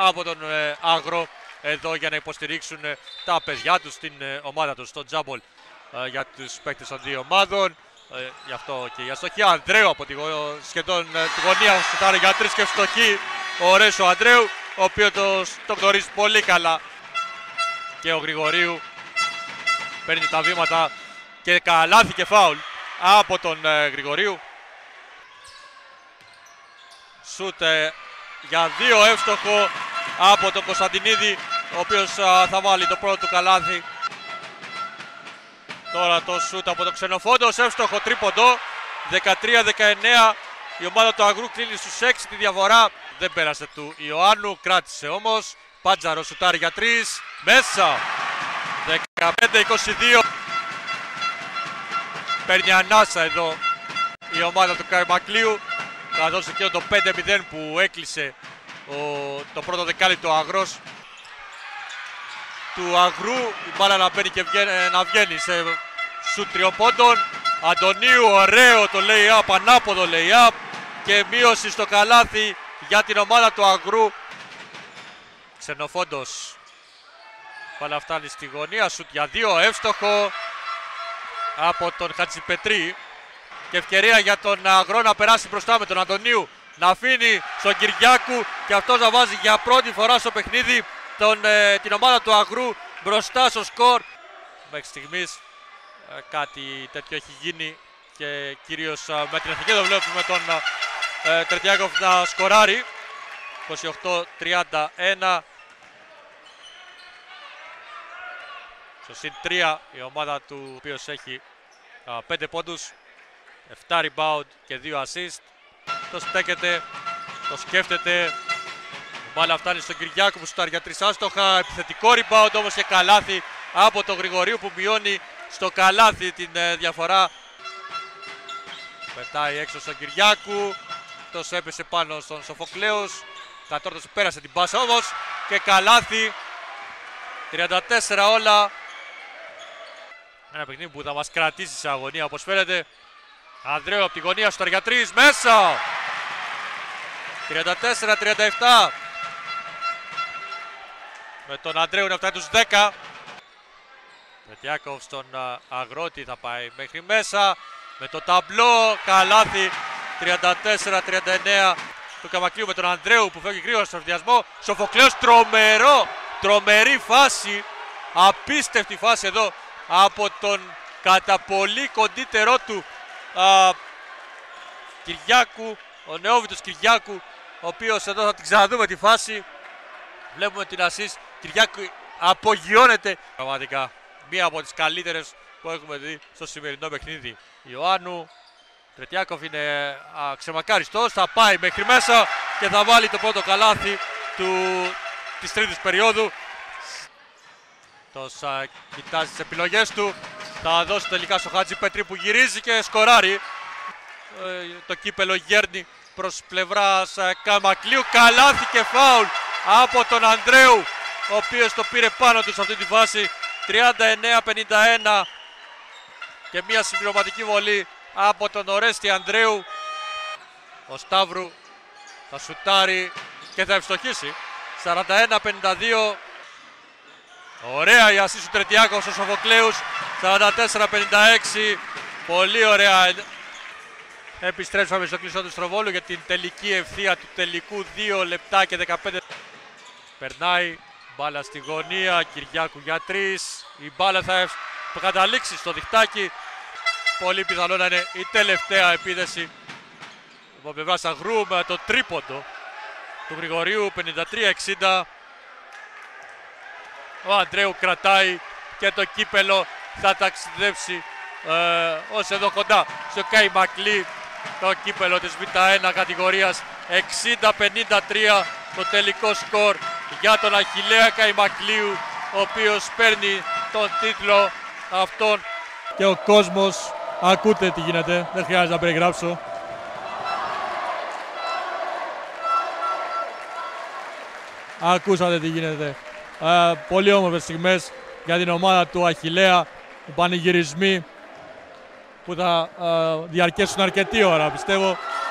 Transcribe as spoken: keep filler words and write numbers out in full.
από τον ε, Άγρο εδώ για να υποστηρίξουν ε, τα παιδιά τους στην ε, ομάδα τους, στο τζάμπολ ε, για τους παίκτες των δύο ομάδων. Ε, γι' αυτό και η αστοχή Ανδρέου από τη, σχεδόν ε, τη γωνία σουτάρει για τρεις και ευστοχή ο Ρέσο Ανδρέου, ο οποίος το, το γνωρίζει πολύ καλά. Και ο Γρηγορίου παίρνει τα βήματα και καλάθι και φάουλ από τον ε, Γρηγορίου. Σούτ ε, για δύο εύστοχο από τον Κωνσταντινίδη, ο οποίος ε, θα βάλει το πρώτο του καλάθι. Τώρα το σούτ από τον Ξενοφόντος, εύστοχο τρίποντο, δεκατρία δεκαεννέα. Η ομάδα του Αγρού κλείνει στους έξι τη διαφορά. Δεν πέρασε του Ιωάννου, κράτησε όμως. Πάντζαρο σουτάρει για τρεις, μέσα. δεκαπέντε είκοσι δύο. Παίρνει ανάσα εδώ η ομάδα του Καϊμακλείου, καθώς και το πέντε μηδέν που έκλεισε ο, το πρώτο δεκάλεπτο ο Αγρός του Αγρού. Η μπάλα να μπαίνει και βγαίνει, να βγαίνει σε σουτ τριών πόντων. Αντωνίου, ωραίο το lay-up, ανάποδο lay-up και μείωση στο καλάθι για την ομάδα του Αγρού. Ξενοφόντος, μπάλα φτάνει στη γωνία, σουτ για δύο, εύστοχο από τον Χατζηπετρή. Και ευκαιρία για τον Αγρό να περάσει μπροστά με τον Αντωνίου, να αφήνει στον Κυριάκου και αυτός να βάζει για πρώτη φορά στο παιχνίδι τον, ε, την ομάδα του Αγρού μπροστά στο σκορ. Μέχρι στιγμής ε, κάτι τέτοιο έχει γίνει και κυρίως ε, με την εθνική το βλέπουμε τον ε, Τρετιάκοφ να σκοράρει. είκοσι οκτώ τριάντα ένα. Στο συν τρία η ομάδα του, οποίος έχει α, πέντε πόντους, επτά rebound και δύο assist. Το στέκεται, το σκέφτεται. Η μπάλα φτάνει στον Κυριάκο που σουτάρει για τρεις άστοχα. Επιθετικό rebound όμως και καλάθι από τον Γρηγορίου που μειώνει στο καλάθι την ε, διαφορά. Πετάει έξω στον Κυριάκου. Αυτός έπεσε πάνω στον Σοφοκλέους. Κατόρθωσε, πέρασε την πάσα όμως και καλάθι. τριάντα τέσσερα όλα. Ένα παιχνίδι που θα μας κρατήσει σε αγωνία όπως φαίνεται. Ανδρέου από τη γωνία στο για τρεις, μέσα! τριάντα τέσσερα τριάντα επτά. Με τον Ανδρέου να φτάνει τους δέκα. Τρετιάκοφ στον Αγρότη θα πάει μέχρι μέσα. Με το ταμπλό, καλάθι. τριάντα τέσσερα τριάντα εννέα του Καμακλείου με τον Ανδρέου που φεύγει γρήγορα στον ευθυασμό. Σοφοκλέος, τρομερό, τρομερή φάση. Απίστευτη φάση εδώ από τον κατά πολύ κοντύτερό του α, Κυριάκου, ο νεόβητος Κυριάκου, ο οποίος εδώ θα την ξαναδούμε τη φάση. Βλέπουμε την assist, Κυριάκου απογειώνεται. Πραγματικά μία από τις καλύτερες που έχουμε δει στο σημερινό παιχνίδι. Ιωάννου, Τρετιάκοφ είναι α, ξεμακάριστος, θα πάει μέχρι μέσα και θα βάλει το πρώτο καλάθι του, της τρίτης περίοδου. Τόσα κοιτάζει τις επιλογές του, θα δώσει τελικά στο Χατζηπετρή που γυρίζει και σκοράρει. Ε, το κύπελο γέρνει προς πλευράς ε, Καμακλείου, καλάθι και φάουλ από τον Ανδρέου, ο οποίος το πήρε πάνω του σε αυτή τη φάση. τριάντα εννέα πενήντα ένα και μια συμπληρωματική βολή από τον Ορέστη Ανδρέου. Ο Σταύρου θα σουτάρει και θα ευστοχίσει. σαράντα ένα πενήντα δύο. Ωραία η ασίστ του Τρετιάκοφ στο Σοφοκλέους. σαράντα τέσσερα πενήντα έξι. Πολύ ωραία. Επιστρέψαμε στο κλειστό του Στροβόλου για την τελική ευθεία του τελικού. δύο λεπτά και δεκαπέντε. Περνάει μπάλα στη γωνία. Κυριάκου για τρεις. Η μπάλα θα καταλήξει στο διχτάκι. Πολύ πιθανό να είναι η τελευταία επίδεση από πλευράς Αγρού με το τρίποντο του Γρηγορίου. πενήντα τρία εξήντα. Ο Ανδρέου κρατάει και το κύπελο θα ταξιδέψει ε, ως εδώ κοντά στο Καϊμακλή. Το κύπελο της Β ένα κατηγορίας. εξήντα πενήντα τρία το τελικό σκορ για τον Αχιλλέα Καϊμακλείου, ο οποίος παίρνει τον τίτλο αυτόν. Και ο κόσμος, ακούτε τι γίνεται, δεν χρειάζεται να περιγράψω. Ακούσατε τι γίνεται. Uh, πολύ όμορφες στιγμές για την ομάδα του Αχιλλέα. Οι πανηγυρισμοί που θα uh, διαρκέσουν αρκετή ώρα, πιστεύω.